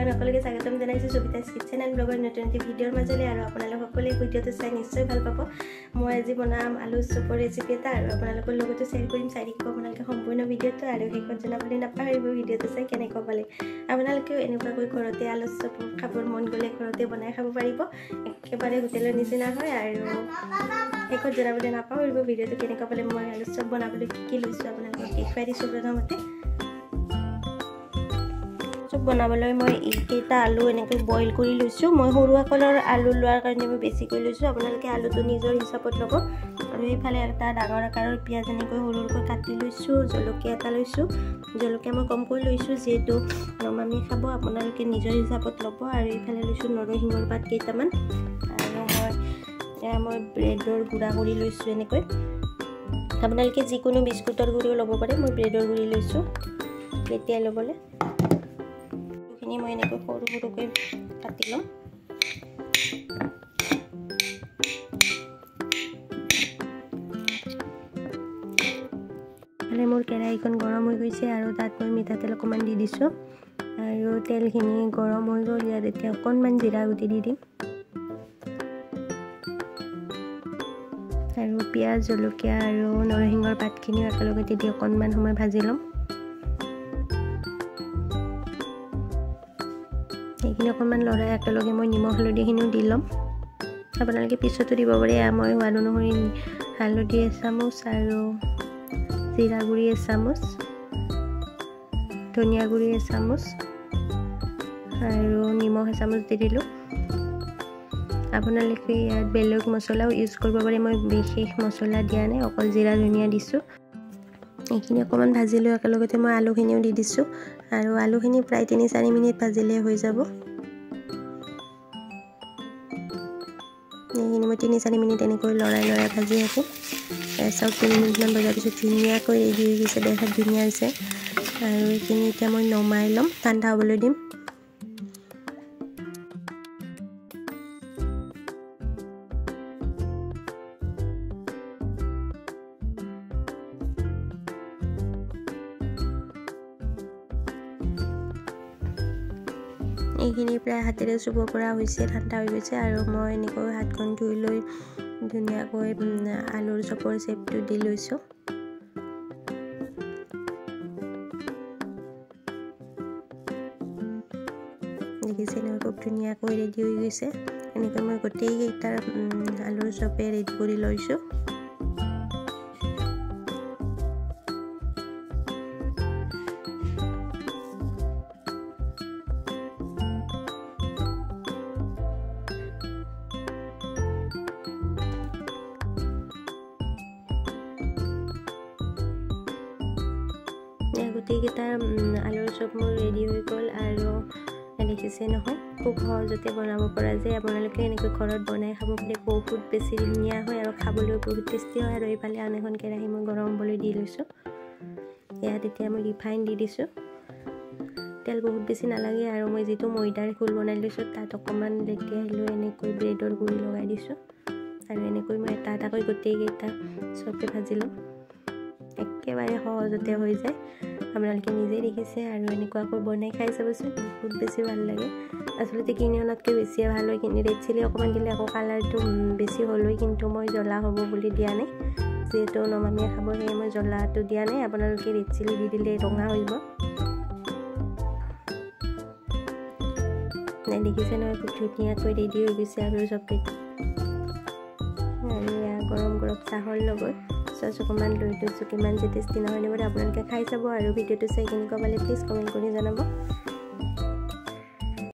আমি সকলোকে স্বাগতম জনাইছোঁ সুবিতাছ কিচেন এণ্ড ব্লগৰ নতুন ভিডিঅ'ৰ মাজলৈ। আৰু আপোনালোক সকলোৱে ভিডিঅ'টো চাই নিশ্চয় ভাল পাব। মই আজি বনাম আলু চপৰ ৰেচিপি এটা, আৰু আপোনালোকৰ লগতো শ্বেয়াৰ কৰিম। চাই থাকিব আপোনালোকে সম্পূৰ্ণ ভিডিঅ'টো, আৰু শেষত জনাবলৈ নাপাহৰিব ভিডিঅ'টো চাই কেনেকুৱা পালে। আপোনালোকেও এনেকুৱাকৈ ঘৰতে আলু চপ খাবৰ মন গ'লে ঘৰতে বনাই খাব পাৰিব, একেবাৰে হোটেলৰ নিচিনা হয়। আৰু শেষত জনাবলৈ নাপাহৰিব ভিডিঅ'টো কেনেকুৱা পালে। মই আলু চপ বনাবলৈ কি লৈছোঁ আপোনালোকক দেখুৱাই দিছোঁ। প্ৰথমতে চপ বনাবলৈ মই এইকেইটা আলু এনেকৈ বইল কৰি লৈছোঁ। মই সৰু আকাৰৰ আলু লোৱাৰ কাৰণে মই বেছিকৈ লৈছোঁ। আপোনালোকে আলুটো নিজৰ হিচাপত ল'ব। আৰু এইফালে এটা ডাঙৰ আকাৰৰ পিঁয়াজ এনেকৈ সৰু সৰুকৈ কাটি লৈছোঁ। জলকীয়া এটা লৈছোঁ, জলকীয়া মই কমকৈ লৈছোঁ যিহেতু আমি খাব, আপোনালোকে নিজৰ হিচাপত ল'ব। আৰু এইফালে লৈছোঁ নৰসিংহৰ পাত কেইটামান, আৰু মই ব্ৰেডৰ গুড়া কৰি লৈছোঁ। এনেকৈ আপোনালোকে যিকোনো বিস্কুটৰ গুড়িও ল'ব পাৰে, মই ব্ৰেডৰ গুড়ি লৈছোঁ লেটিয়াই ল'বলৈ। এইখিনি মই এনেকৈ সৰু সৰুকৈ কাটি ল'ম। মোৰ কেৰাহীখন গৰম হৈ গৈছে, আৰু তাত মই মিঠাতেল অকণমান দি দিছোঁ। আৰু তেলখিনি গৰম হৈ গ'ল, ইয়াত এতিয়া অকণমান জিৰা গুটি দি দিম। আৰু পিঁয়াজ, জলকীয়া আৰু নৰসিংহৰ পাতখিনিও একেলগতে দি অকণমান সময় ভাজি ল'ম। এইখিনি অকণমান লৰাই একেলগে মই নিমখ হালধিখিনিও দি ল'ম। আপোনালোকে পিছতো দিব পাৰে। মই সোৱাদ অনুসৰি হালধি এচামুচ, আৰু জিৰা গুড়ি এচামুচ, ধনিয়া গুড়ি এচামুচ, আৰু নিমখ এচামুচ দি দিলোঁ। আপোনালোকে ইয়াত বেলেগ মছলাও ইউজ কৰিব পাৰে, মই বিশেষ মছলা দিয়া নাই, অকল জিৰা ধনিয়া দিছোঁ। এইখিনি অকণমান ভাজি লৈ একেলগতে মই আলুখিনিও দি দিছোঁ। আৰু আলুখিনি প্ৰায় 3-4 মিনিট ভাজিলে হৈ যাব। এইখিনি মই 3-4 মিনিট এনেকৈ লৰাই ভাজি থাকোঁ। চাওক 3 মিনিটমান ভজাৰ পিছত ধুনীয়াকৈ ৰেডি হৈ গৈছে, দেখাত ধুনীয়া হৈছে। আৰু এইখিনি এতিয়া মই নমাই ল'ম, ঠাণ্ডা হ'বলৈ দিম। এইখিনি প্ৰায় হাতেৰে চুব পৰা হৈছে, ঠাণ্ডা হৈ গৈছে। আৰু মই এনেকৈ হাতখন ধুই লৈ ধুনীয়াকৈ আলুৰ চপৰ চেপটো দি লৈছোঁ। দেখিছে নহয়, খুব ধুনীয়াকৈ ৰেডি হৈ গৈছে। এনেকৈ মই গোটেইকেইটাৰ আলুৰ চপে ৰেডি কৰি লৈছোঁ। গোটেইকেইটাৰ আলুৰ চপ মোৰ ৰেডি হৈ গ'ল। আৰু দেখিছে নহয়, খুব সহজতে বনাব পৰা যায়। আপোনালোকে এনেকৈ ঘৰত বনাই খাব পাৰে, বহুত বেছি ধুনীয়া হয় আৰু খাবলৈও বহুত টেষ্টি হয়। আৰু এইফালে আন এখন কেৰাহী মই গৰম হ'বলৈ দি লৈছোঁ। ইয়াত এতিয়া মই ৰিফাইন দি দিছোঁ। তেল বহুত বেছি নালাগে। আৰু মই যিটো ময়দাৰ ঘোল বনাই লৈছোঁ তাত অকণমান লেটিয়াই লৈ এনেকৈ ব্ৰেডৰ গুড়ি লগাই দিছোঁ। আৰু এনেকৈ মই এটা এটাকৈ গোটেইকেইটা চপে ভাজি ল'ম। একেবাৰে সহজতে হৈ যায়, আপোনালোকে নিজেই দেখিছে। আৰু এনেকুৱাকৈ বনাই খাই চাবচোন, বহুত বেছি ভাল লাগে। আচলতে কিনি অনাতকৈ বেছিয়ে ভাল হয়। কিনি ৰেড চিলি অকণমান দিলে আকৌ কালাৰটো বেছি হ'ল হয়, কিন্তু মই জ্বলা হ'ব বুলি দিয়া নাই, যিহেতু নমামীয়ে খাব, সেয়ে মই জ্বলাটো দিয়া নাই। আপোনালোকে ৰেড চিলি দি দিলে ৰঙা হৈ যাব। দেখিছে নহয়, খুব ধুনীয়াকৈ ৰেডি হৈ গৈছে আলুৰ চপকেইটা। আৰু এয়া গৰম গৰম চাহৰ লগত চচ অকণমান লৈ লৈছোঁ। কিমান যে টেষ্টি নহয় নিব, আপোনালোকে খাই চাব। আৰু ভিডিঅ'টো চাই কেনেকুৱা পালে প্লিজ কমেণ্ট কৰি জনাব।